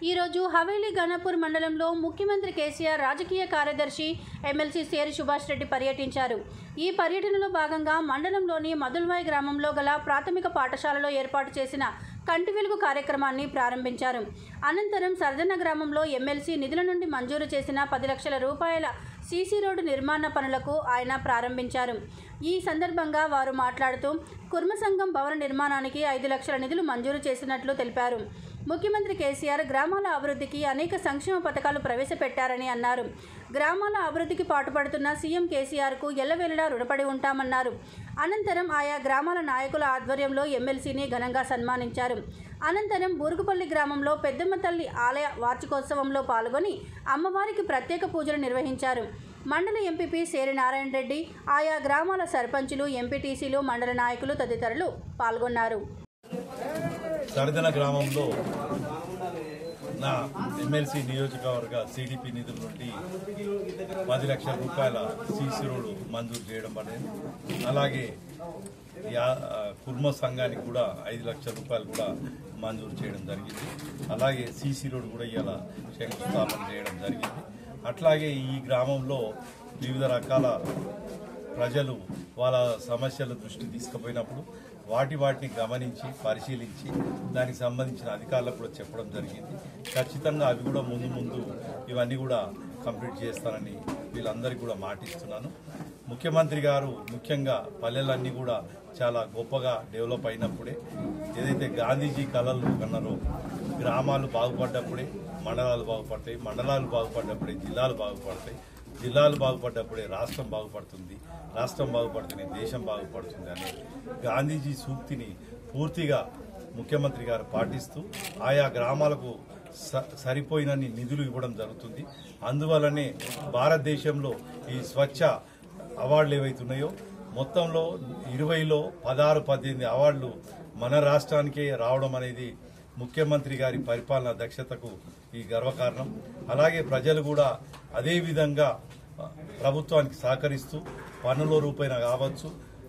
ఈ రోజు హవేలీ గణపూర్ మండలంలో ముఖ్యమంత్రి కేసీఆర్ రాజకీయ కార్యదర్శి ఎమ్మెల్సీ సేరి సుభాష్ రెడ్డి పర్యటించారు. ఈ పర్యటనలో భాగంగా మండలంలోని మదుల్వాయి గ్రామంలో గల ప్రాథమిక పాఠశాలలో ఏర్పాటు చేసిన కంటి వెలుగు కార్యక్రమాన్ని ప్రారంభించారు. అనంతరం సర్దన్న గ్రామంలో ఎమ్మెల్సీ నిధుల నుండి మంజూరు చేసిన 10 లక్షల రూపాయల సీసీ రోడ్డు నిర్మాణ పనులకు ఆయన ప్రారంభించారు. ఈ సందర్భంగా వారు మాట్లాడుతూ కుర్మ సంఘం భవన నిర్మాణానికి 5 లక్షల నిధులు మంజూరు చేసినట్లు తెలిపారు. ముఖ్యమంత్రి కేసీఆర్ గ్రామాల అభివృద్ధికి అనేక సంక్షేమ పథకాలు ప్రవేశపెట్టారని అన్నారు. గ్రామాల అభివృద్ధికి పాటుపడుతున్న సీఎం కేసీఆర్కు ఎల్లవేళలా రుణపడి ఉంటామన్నారు. అనంతరం ఆయా గ్రామాల నాయకుల ఆధ్వర్యంలో ఎమ్మెల్సీని ఘనంగా సన్మానించారు. అనంతరం బూరుగుపల్లి గ్రామంలో పెద్దమ్మ తల్లి ఆలయ వార్షికోత్సవంలో పాల్గొని అమ్మవారికి ప్రత్యేక పూజలు నిర్వహించారు. మండల ఎంపీపీ సేరి నారాయణ రెడ్డి, ఆయా గ్రామాల సర్పంచులు, ఎంపీటీసీలు, మండల నాయకులు తదితరులు పాల్గొన్నారు. సర్దన గ్రామంలో నా ఎమ్మెల్సీ నియోజకవర్గ సిడిపి నిధుల నుండి 10 లక్షల రూపాయల సీసీ రోడ్డు మంజూరు చేయడం పడింది. అలాగే కుర్మ సంఘానికి కూడా 5 లక్షల రూపాయలు కూడా మంజూరు చేయడం జరిగింది. అలాగే సీసీ రోడ్డు కూడా ఇలా శంకుస్థాపన చేయడం జరిగింది. అట్లాగే ఈ గ్రామంలో వివిధ రకాల ప్రజలు వాళ్ళ సమస్యల దృష్టి తీసుకుపోయినప్పుడు వాటిని గమనించి పరిశీలించి దానికి సంబంధించిన అధికారులకు కూడా చెప్పడం జరిగింది. ఖచ్చితంగా అవి కూడా ముందు ఇవన్నీ కూడా కంప్లీట్ చేస్తానని వీళ్ళందరికీ కూడా మాటిస్తున్నాను. ముఖ్యమంత్రి గారు ముఖ్యంగా పల్లెలన్నీ కూడా చాలా గొప్పగా డెవలప్ అయినప్పుడే, ఏదైతే గాంధీజీ కలలు కన్నారో గ్రామాలు బాగుపడ్డప్పుడే మండలాలు బాగుపడతాయి, మండలాలు బాగుపడ్డప్పుడే జిల్లాలు బాగుపడతాయి, జిల్లాలు బాగుపడ్డప్పుడే రాష్ట్రం బాగుపడుతుంది, రాష్ట్రం బాగుపడుతుంది దేశం బాగుపడుతుంది అనే గాంధీజీ సూక్తిని పూర్తిగా ముఖ్యమంత్రి గారు పాటిస్తూ ఆయా గ్రామాలకు సరిపోయినన్ని నిధులు ఇవ్వడం జరుగుతుంది. అందువల్లనే భారతదేశంలో ఈ స్వచ్ఛ అవార్డులు ఏవైతున్నాయో మొత్తంలో 20లో 16-18 అవార్డులు మన రాష్ట్రానికే రావడం అనేది ముఖ్యమంత్రి గారి పరిపాలనా దక్షతకు ఈ గర్వకారణం. అలాగే ప్రజలు కూడా అదే విధంగా ప్రభుత్వానికి సహకరిస్తూ పన్నుల రూపైన కావచ్చు,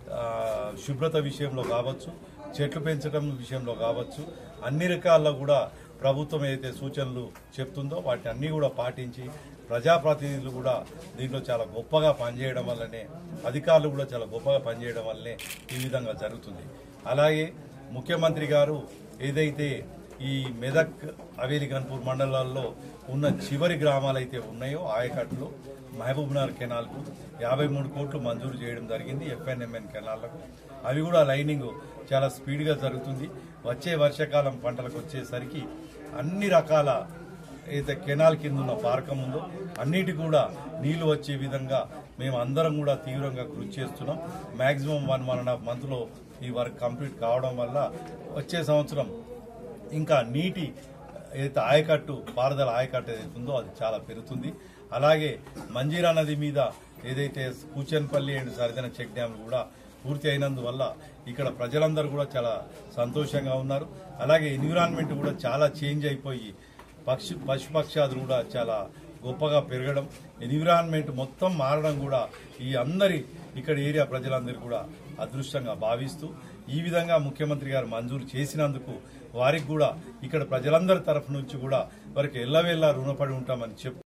శుభ్రత విషయంలో కావచ్చు, చెట్లు పెంచడం విషయంలో కావచ్చు, అన్ని రకాల్లో కూడా ప్రభుత్వం ఏదైతే సూచనలు చెప్తుందో వాటిని అన్నీ కూడా పాటించి ప్రజాప్రతినిధులు కూడా దీంట్లో చాలా గొప్పగా పనిచేయడం వల్లనే, అధికారులు కూడా చాలా గొప్పగా పనిచేయడం వల్లనే ఈ విధంగా జరుగుతుంది. అలాగే ముఖ్యమంత్రి గారు ఏదైతే ఈ మెదక్, హవేలీ, గన్పూర్ మండలాల్లో ఉన్న చివరి గ్రామాలైతే ఉన్నాయో ఆయకట్లు, మహబూబ్నగర్ కెనాల్కు 53 కోట్లు మంజూరు చేయడం జరిగింది. ఎఫ్ఎన్ఎంఎన్ కెనాళ్లకు అవి కూడా లైనింగ్ చాలా స్పీడ్గా జరుగుతుంది. వచ్చే వర్షాకాలం పంటలకు వచ్చేసరికి అన్ని రకాల ఏదైతే కెనాల్ కింద ఉన్న పార్కం ఉందో అన్నిటి కూడా నీళ్లు వచ్చే విధంగా మేము అందరం కూడా తీవ్రంగా కృషి చేస్తున్నాం. మ్యాక్సిమం 1.5 మంత్లో ఈ వర్క్ కంప్లీట్ కావడం వల్ల వచ్చే సంవత్సరం ఇంకా నీటి ఏదైతే ఆయకట్టు, పారుదల ఆయకట్టు ఏదైతే ఉందో అది చాలా పెరుగుతుంది. అలాగే మంజీరా నది మీద ఏదైతే కూచన్పల్లి అండ్ సర్దన చెక్ డ్యామ్లు కూడా పూర్తి అయినందువల్ల ఇక్కడ ప్రజలందరూ కూడా చాలా సంతోషంగా ఉన్నారు. అలాగే ఎన్విరాన్మెంట్ కూడా చాలా చేంజ్ అయిపోయి పశుపక్షాదులు కూడా చాలా గొప్పగా పెరగడం, ఎన్విరాన్మెంట్ మొత్తం మారడం కూడా ఈ అందరి ఇక్కడ ఏరియా ప్రజలందరూ కూడా అదృష్టంగా భావిస్తూ ఈ విధంగా ముఖ్యమంత్రి గారు మంజూరు చేసినందుకు వారికి కూడా ఇక్కడ ప్రజలందరి తరఫు నుంచి కూడా వారికి ఎల్లవేళలా రుణపడి ఉంటామని